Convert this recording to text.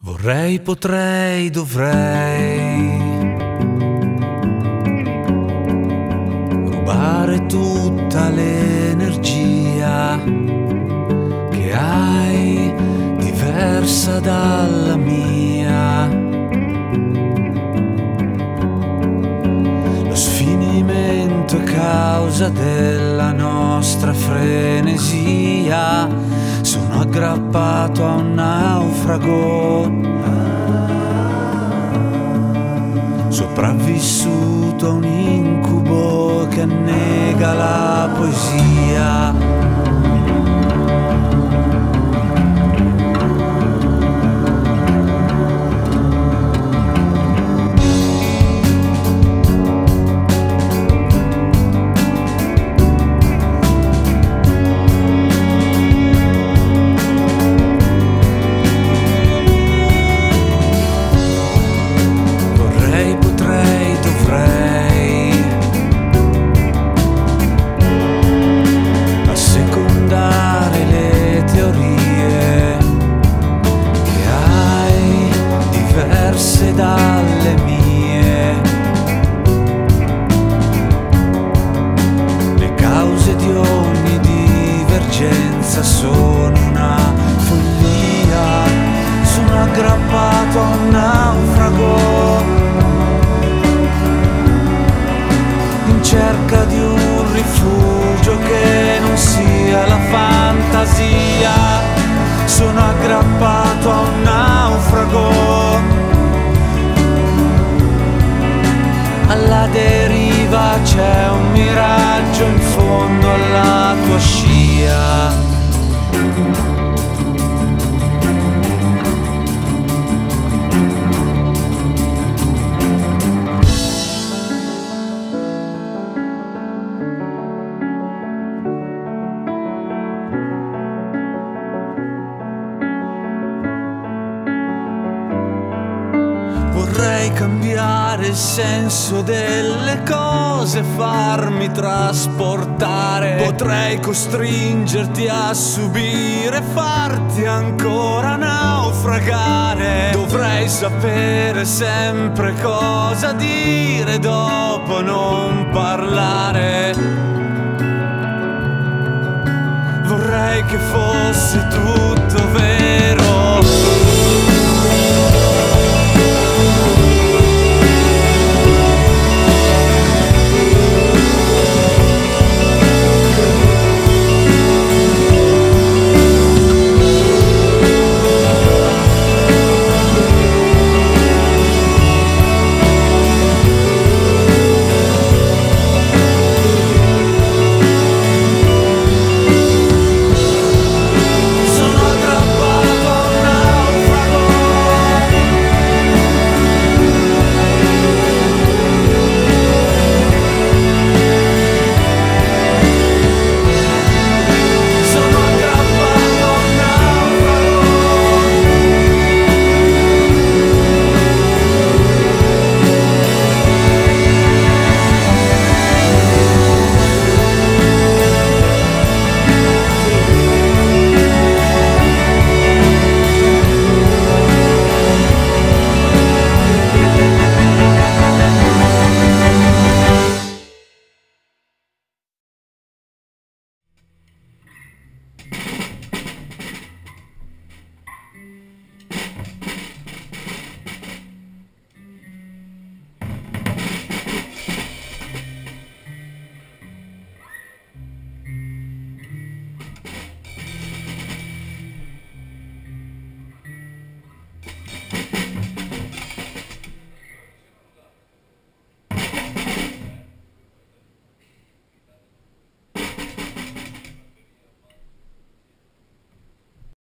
Vorrei, potrei, dovrei rubare tutta l'energia che hai, diversa dalla mia. Lo sfinimento è causa della nostra frenesia. Sono aggrappato a un naufrago, sopravvissuto a un incubo che annega la poesia. Dalle mie, le cause di ogni divergenza sono una follia. Sono aggrappato a un naufrago in cerca di un rifugio che non sia la fantasia. Sono aggrappato a un naufrago, alla deriva c'è un miraggio in fondo alla tua scia. Vorrei cambiare il senso delle cose, farmi trasportare. Potrei costringerti a subire, farti ancora naufragare. Dovrei sapere sempre cosa dire, dopo non parlare. Vorrei che fossi